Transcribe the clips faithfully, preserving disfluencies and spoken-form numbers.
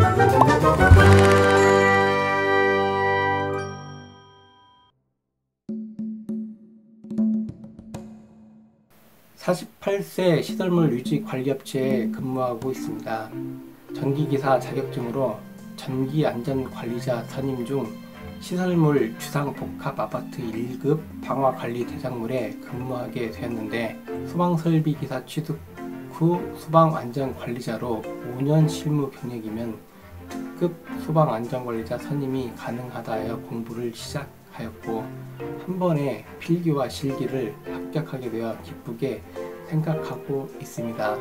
사십팔 세 시설물 유지 관리업체에 근무하고 있습니다. 전기기사 자격증으로 전기안전관리자 선임 중 시설물 주상복합아파트 일 급 방화관리대작물에 근무하게 되었는데, 소방설비기사 취득 후 소방안전관리자로 오 년 실무 경력이면 특급 소방안전관리자 선임이 가능하다 하여 공부를 시작하였고, 한 번에 필기와 실기를 합격하게 되어 기쁘게 생각하고 있습니다.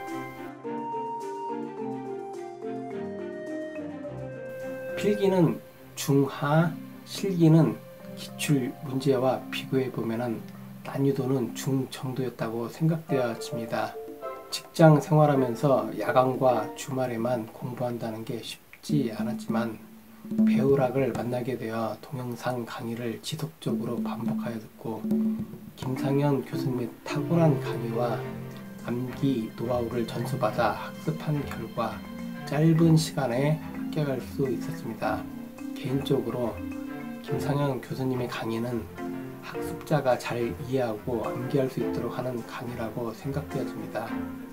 필기는 중하, 실기는 기출 문제와 비교해 보면 난이도는 중 정도였다고 생각되어집니다. 직장 생활하면서 야간과 주말에만 공부한다는 게 쉽지 않았지만, 배우락을 만나게 되어 동영상 강의를 지속적으로 반복하여 듣고 김상현 교수님의 탁월한 강의와 암기 노하우를 전수받아 학습한 결과 짧은 시간에 합격할 수 있었습니다. 개인적으로 김상현 교수님의 강의는 학습자가 잘 이해하고 암기할 수 있도록 하는 강의라고 생각되어집니다.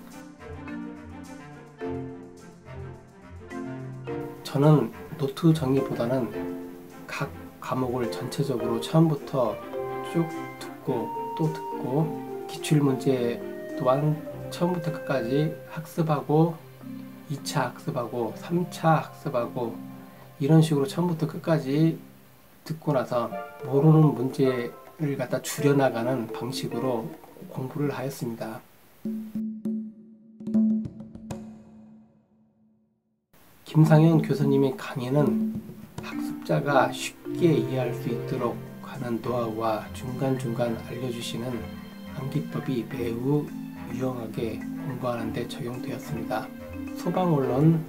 저는 노트 정리보다는 각 과목을 전체적으로 처음부터 쭉 듣고 또 듣고, 기출문제 또한 처음부터 끝까지 학습하고 이 차 학습하고 삼 차 학습하고, 이런 식으로 처음부터 끝까지 듣고 나서 모르는 문제를 갖다 줄여나가는 방식으로 공부를 하였습니다. 김상현 교수님의 강의는 학습자가 쉽게 이해할 수 있도록 하는 노하우와 중간중간 알려주시는 암기법이 매우 유용하게 공부하는 데 적용되었습니다. 소방언론,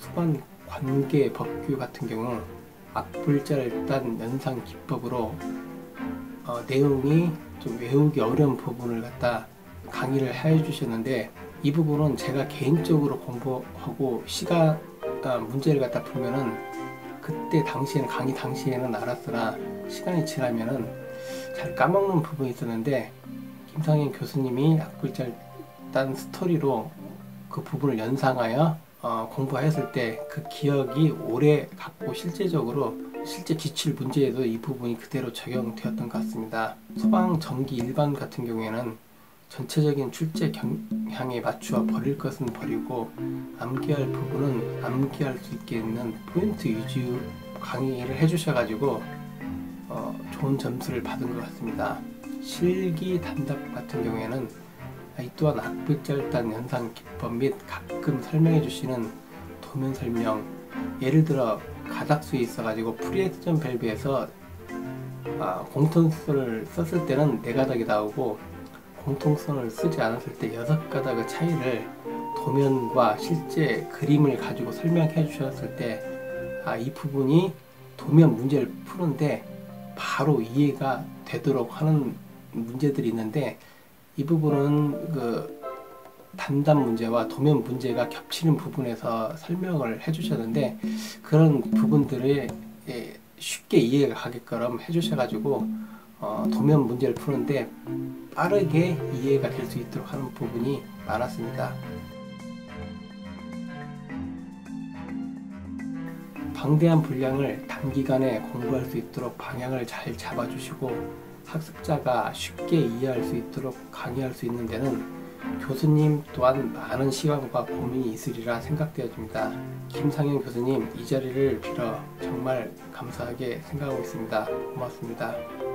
소방관계법규 같은 경우 악불자를 딴 연상 기법으로 어, 내용이 좀 외우기 어려운 부분을 갖다 강의를 해 주셨는데, 이 부분은 제가 개인적으로 공부하고 시간 어, 문제를 갖다 풀면은 그때 당시에는 강의 당시에는 알았으나 시간이 지나면은 잘 까먹는 부분이 있었는데, 김상현 교수님이 악불자를 딴 스토리로 그 부분을 연상하여 어, 공부했을 때 그 기억이 오래 갔고, 실제적으로 실제 기출 문제에도 이 부분이 그대로 적용되었던 것 같습니다. 소방 전기 일반 같은 경우에는 전체적인 출제 경향에 맞추어 버릴 것은 버리고 암기할 부분은 암기할 수 있게 있는 포인트 위주 강의를 해주셔가지고 어, 좋은 점수를 받은 것 같습니다. 실기 단답 같은 경우에는 이 또한 악불자를 딴 연상 기법 및 가끔 설명해 주시는 도면 설명, 예를 들어 가닥수에 있어가지고 프리액션 밸브에서 아, 공통선을 썼을 때는 네 가닥이 나오고 공통선을 쓰지 않았을 때 여섯 가닥의 차이를 도면과 실제 그림을 가지고 설명해 주셨을 때, 아, 이 부분이 도면 문제를 푸는데 바로 이해가 되도록 하는 문제들이 있는데, 이 부분은 그 단답 문제와 도면 문제가 겹치는 부분에서 설명을 해주셨는데, 그런 부분들을 쉽게 이해가 가게끔 해주셔가지고 어, 도면 문제를 푸는데 빠르게 이해가 될 수 있도록 하는 부분이 많았습니다. 방대한 분량을 단기간에 공부할 수 있도록 방향을 잘 잡아주시고 학습자가 쉽게 이해할 수 있도록 강의할 수 있는 데는 교수님 또한 많은 시간과 고민이 있으리라 생각되어집니다. 김상현 교수님, 이 자리를 빌어 정말 감사하게 생각하고 있습니다. 고맙습니다.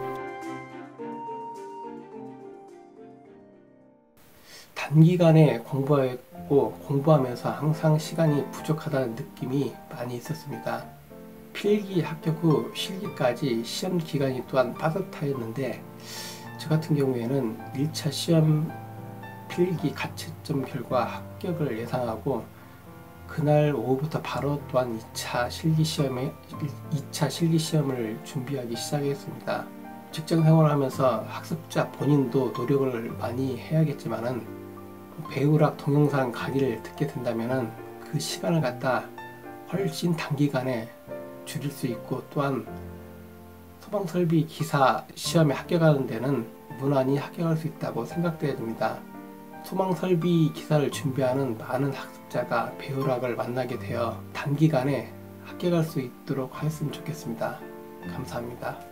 단기간에 공부했고 공부하면서 항상 시간이 부족하다는 느낌이 많이 있었습니다. 필기 합격 후 실기까지 시험 기간이 또한 빠듯하였는데, 저 같은 경우에는 일 차 시험 필기 가채점 결과 합격을 예상하고 그날 오후부터 바로 또한 이 차 실기 시험에 이 차 실기 시험을 준비하기 시작했습니다. 직장 생활하면서 학습자 본인도 노력을 많이 해야겠지만은 배우락 동영상 강의를 듣게 된다면은 그 시간을 갖다 훨씬 단기간에 줄일 수 있고, 또한 소방설비 기사 시험에 합격하는 데는 무난히 합격할 수 있다고 생각되어야 됩니다. 소방설비 기사를 준비하는 많은 학습자가 배우락을 만나게 되어 단기간에 합격할 수 있도록 하였으면 좋겠습니다. 감사합니다.